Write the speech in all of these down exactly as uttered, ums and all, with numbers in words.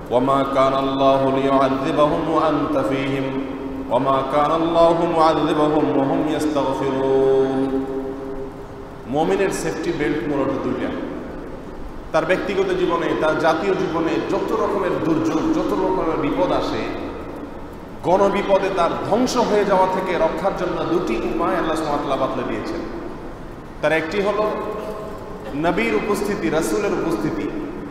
ওয়ামা কানাল্লাহু লিয়ুআযিবাহুম ওয়া আনতা ফীহিম ওয়ামা কানাল্লাহু মুআযিবাহুম ওয়া হুম ইস্তাগফিরুন। মুমিনের সেফটি বেল্ট মূলত দুইটা। তার ব্যক্তিগত জীবনে, তার জাতীয় জীবনে যত রকমের দুর্যোগ, যত রকমের বিপদ আসে, গণবিপদে তার ধ্বংস হয়ে যাওয়া থেকে রক্ষার জন্য দুটি উপায় আল্লাহ সুবহানাহু ওয়া তাআলা বাতলে দিয়েছেন। তার একটি হলো নবীর উপস্থিতি, রাসূলের উপস্থিতি।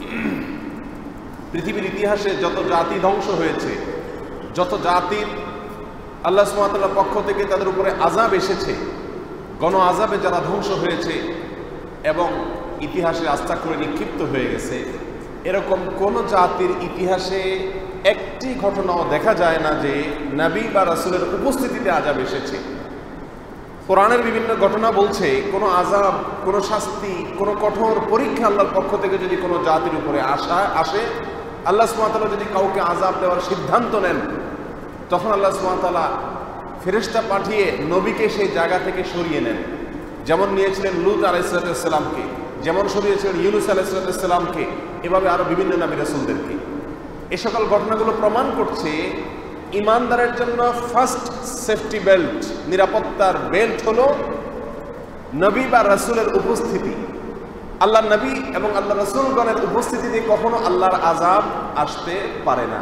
পৃথিবীর ইতিহাসে যত জাতি ধ্বংস হয়েছে, যত জাতির আল্লাহ সুবহানাহু ওয়া তাআলার পক্ষ থেকে তাদের উপরে আযাব এসেছে, গণ আযাবে যারা ধ্বংস হয়েছে এবং ইতিহাসে আস্থা করে নিক্ষিপ্ত হয়ে গেছে, এরকম কোন জাতির ইতিহাসে একটি ঘটনাও দেখা যায় না যে নবী বা রাসূলের উপস্থিতিতে আযাব এসেছে। কোরআনের বিভিন্ন ঘটনা বলছে কোন আযাব, কোন শাস্তি, কোন কঠোর পরীক্ষা আল্লাহর পক্ষ থেকে যদি কোনো জাতির উপরে আসা আসে, আল্লাহ সুবহানাহু ওয়া তাআলা যদি কাউকে আযাব দেওয়ার সিদ্ধান্ত নেন, তখন আল্লাহ সুবহানাহু ওয়া তাআলা ফেরেশতা পাঠিয়ে নবীকে সেই জায়গা থেকে সরিয়ে নেন। যেমন নিয়েছিলেন লূত আলাইহিস সালামকে, যেমন সরিয়েছিলেন ইউনূস আলাইহিস সালামকে, এভাবে আরো বিভিন্ন নবী রাসূলদেরকে। এই সকল ঘটনাগুলো প্রমাণ করছে ইমানদারের জন্য ফার্স্ট সেফটি বেল্ট, নিরাপত্তার বেল্ট হলো নবী বা রাসূলের উপস্থিতি। আল্লাহ নবী এবং আল্লাহ রাসূলগণের উপস্থিতিতে কখনো আল্লাহর আযাব আসতে পারে না।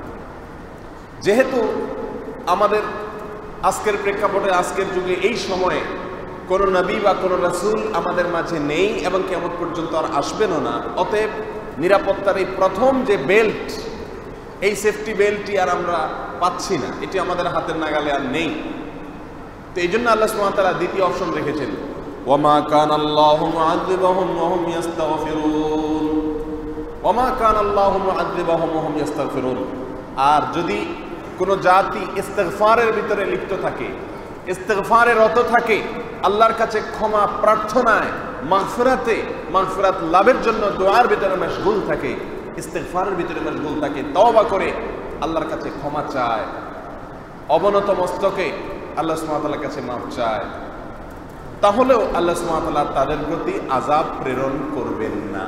যেহেতু আমাদের আজকের প্রেক্ষাপটে, আজকের যুগে, এই সময়ে কোন নবী বা কোন রাসূল আমাদের মাঝে নেই এবং কিয়ামত পর্যন্ত আর আসবেনও না, অতএব নিরাপত্তার এই প্রথম যে বেল্ট, এই সেফটি বেল্টটি আর আমরা পাচ্ছি না, এটি আমাদের হাতের নাগালে আর নেই। তো এই জন্য আল্লাহ সুবহানাহু ওয়া তাআলা দ্বিতীয় অপশন রেখেছেন, ওয়ামা কানাল্লাহু মুআযিবাহুম ওয়া হুম ইস্তাগফিরুন। ওয়ামা কানাল্লাহু মুআযিবাহুম ওয়া হুম ইস্তাগফিরুন। আর যদি কোনো জাতি ইস্তিগফারের ভিতরে লিপ্ত থাকে, ইস্তিগফারে রত থাকে, আল্লাহর কাছে ক্ষমা প্রার্থনায়, মাগফিরাতে, মাগফিরাত লাভের জন্য দোয়ার ভিতরে মশগুল থাকে, ইস্তিগফারের ভিতরে মশগুল থাকে, তওবা করে আল্লাহর কাছে ক্ষমা চায়, অবনত মস্তকে আল্লাহ সুবহানাহু ওয়া তাআলার কাছে মাফ চায়, তাহলেও আল্লাহ সুবহানাহু ওয়া তাআলা তাদের প্রতি আযাব প্রেরণ করবেন না।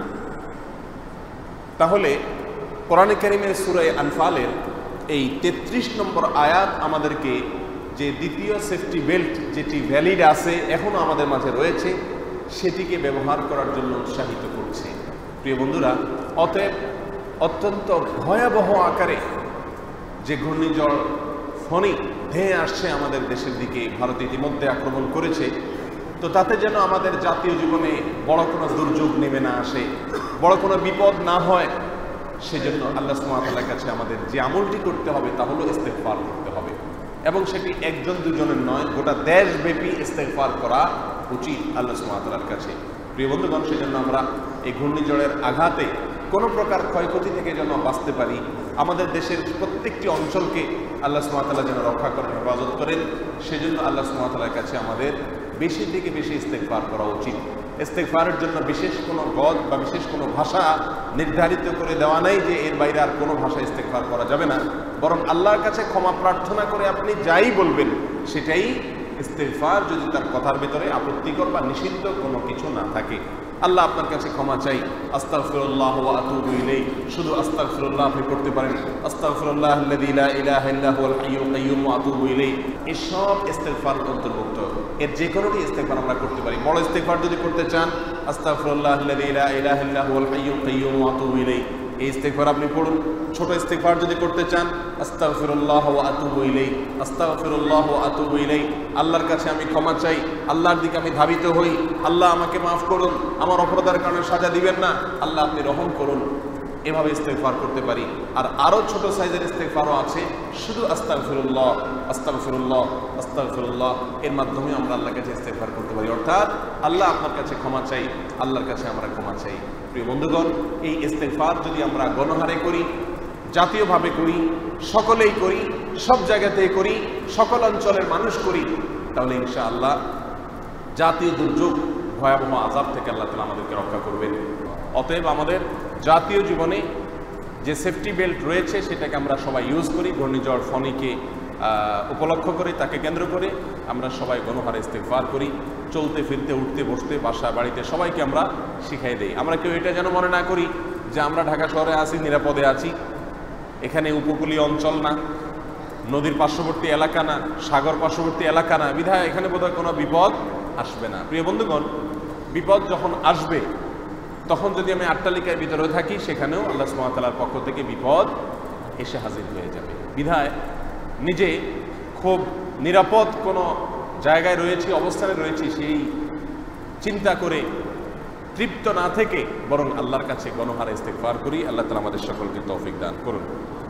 তাহলে কোরআনে কারীমের সূরা আনফালের এই তেত্রিশ নম্বর আয়াত আমাদেরকে যে দ্বিতীয় সেফটি বেল্ট যেটি ভ্যালিড আছে, এখনো আমাদের মাঝে রয়েছে, সেটিকে ব্যবহার করার জন্য উৎসাহিত করছে। প্রিয় বন্ধুরা, অতএব অত্যন্ত ভয়াবহ আকারে যে ঘূর্ণিঝড় ফণী ধেয়ে আসছে আমাদের দেশের দিকে, ভারত ইতিমধ্যে আক্রমণ করেছে, তো তাতে যেন আমাদের জাতীয় জীবনে বড় কোনো দুর্যোগ নেমে না আসে, বড় কোনো বিপদ না হয়, সেজন্য আল্লাহ সুবহানাহু ওয়া তাআলার কাছে আমাদের যে আমলটি করতে হবে তা হলো ইস্তিগফার করতে হবে, এবং সেটি একজন দুজনের নয়, গোটা দেশব্যাপী ইস্তিগফার করা উচিত আল্লাহ সুবহানাহু ওয়া তাআলার কাছে। প্রিয় বন্ধুগণ, সেজন্য আমরা এই ঘূর্ণিঝড়ের আঘাতে কোনো প্রকার ক্ষয়ক্ষতি থেকে যেন বাঁচতে পারি, আমাদের দেশের প্রত্যেকটি অঞ্চলকে আল্লাহ সুবহানাহু ওয়া তাআলা যেন রক্ষা করেন, হেফাজত করেন, সেজন্য আল্লাহ সুবহানাহু ওয়া তাআলার কাছে আমাদের বেশি থেকে বেশি ইস্তিগফার করা উচিত। ইস্তিগফারের জন্য বিশেষ কোনো গদ বা বিশেষ কোনো ভাষা নির্ধারিত করে দেওয়া নাই যে এর বাইরে আর কোনো ভাষা ইস্তিগফার করা যাবে না, বরং আল্লাহর কাছে ক্ষমা প্রার্থনা করে আপনি যাই বলবেন সেটাই ইস্তিগফার, যদি তার কথার ভিতরে আপত্তিকর বা নিষিদ্ধ কোনো কিছু না থাকে। আল্লাহ আপনার কাছে ক্ষমা চাই, আস্তাগফিরুল্লাহ ওয়া আতুবু ইলাইহি, শুধু আস্তাগফিরুল্লাহ আপনি করতে পারেন, আস্তাগফিরুল্লাহ আল্লাযী লা ইলাহা ইল্লা হুয়াল হাইয়ুল কাইয়্যুম ওয়া আতুবু ইলাইহি, এই সব ইস্তিগফার অন্তর্ভুক্ত। এর যে কোনোটি ইস্তিগফার আমরা করতে পারি। বড় ইস্তিগফার যদি করতে চান, আস্তাগফিরুল্লাহ আল্লাযী লা ইলাহা ইল্লা হুয়াল হাইয়ুল কাইয়্যুম ওয়া আতুবু ইলাইহি, এই ইস্তিগফার আপনি পড়ুন। ছোট ইস্তিগফার যদি করতে চান, আস্তাগফিরুল্লাহ ওয়া আতুবু ইলাইহি, আস্তাগফিরুল্লাহ ওয়া আতুবু ইলাইহি, আল্লাহর কাছে আমি ক্ষমা চাই, আল্লাহর দিকে আমি ধাবিত হই, আল্লাহ আমাকে মাফ করুন, আমার অপরাধের কারণে সাজা দিবেন না, আল্লাহ আপনি রহম করুন, এভাবে ইস্তিগফার করতে পারি। আর আরো ছোট সাইজের ইস্তিগফারও আছে, শুধু আস্তাগফিরুল্লাহ আস্তাগফিরুল্লাহ আস্তাগফিরুল্লাহ, এর মাধ্যমে আমরা আল্লাহর কাছে ইস্তিগফার করতে পারি, অর্থাৎ আল্লাহ আপনার কাছে ক্ষমা চাই, আল্লাহর কাছে আমরা ক্ষমা চাই। প্রিয় বন্ধুগণ, এই ইস্তিগফার যদি আমরা গণহারে করি, জাতীয়ভাবে করি, সকলেই করি, সব জায়গাতেই করি, সকল অঞ্চলের মানুষ করি, তাহলে ইনশাআল্লাহ জাতীয় দুর্যোগ, ভয়াবহ আযাব থেকে আল্লাহ তাআলা আমাদেরকে রক্ষা করবেন। অতএব আমাদের জাতীয় জীবনে যে সেফটি বেল্ট রয়েছে সেটাকে আমরা সবাই ইউজ করি। ঘূর্ণিঝড় ফণীকে উপলক্ষ করে, তাকে কেন্দ্র করে আমরা সবাই গণহারে ইস্তিগফার করি, চলতে ফিরতে, উঠতে বসতে, বাসা বাড়িতে সবাইকে আমরা শিখাই দেই। আমরা কেউ এটা যেন মনে না করি যে আমরা ঢাকা শহরে আছি, নিরাপদে আছি, এখানে উপকূলীয় অঞ্চল না, নদীর পার্শ্ববর্তী এলাকা না, সাগর পার্শ্ববর্তী এলাকা না, বিধায় এখানে বোধহয় কোনো বিপদ আসবে না। প্রিয় বন্ধুগণ, বিপদ যখন আসবে তখন যদি আমি আট্টালিকার ভিতরে থাকি, সেখানেও আল্লাহ সুবহানাহু ওয়া তাআলার পক্ষ থেকে বিপদ এসে হাজির হয়ে যাবে। বিধায় নিজে খুব নিরাপদ কোনো জায়গায় রয়েছি, অবস্থানে রয়েছি, সেই চিন্তা করে তৃপ্ত না থেকে বরং আল্লাহর কাছে গণহারে ইস্তেগফার করি। আল্লাহ তাআলা আমাদের সকলকে তৌফিক দান করুন।